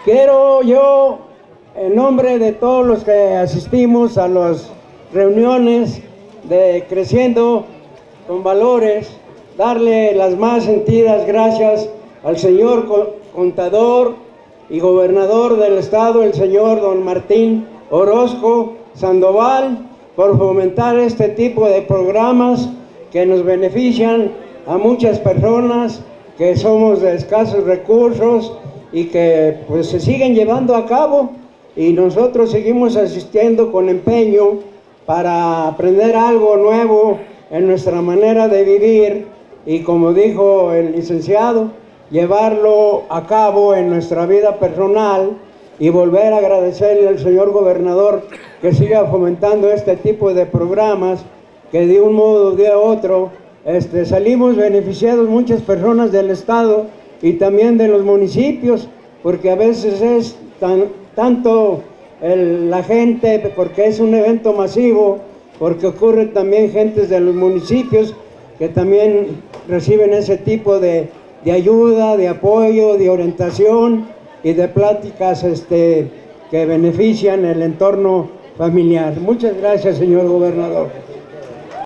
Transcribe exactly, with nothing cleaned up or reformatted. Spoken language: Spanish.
Quiero yo, en nombre de todos los que asistimos a las reuniones de Creciendo con Valores, darle las más sentidas gracias al señor contador y gobernador del estado, el señor don Martín Orozco Sandoval, por fomentar este tipo de programas que nos benefician a muchas personas que somos de escasos recursos y que pues se siguen llevando a cabo, y nosotros seguimos asistiendo con empeño para aprender algo nuevo en nuestra manera de vivir y, como dijo el licenciado, llevarlo a cabo en nuestra vida personal, y volver a agradecerle al señor gobernador que siga fomentando este tipo de programas que de un modo o de otro este, salimos beneficiados muchas personas del estado y también de los municipios, porque a veces es tan, tanto el, la gente, porque es un evento masivo, porque ocurre también gentes de los municipios que también reciben ese tipo de, de ayuda, de apoyo, de orientación y de pláticas este, que benefician el entorno familiar. Muchas gracias, señor gobernador.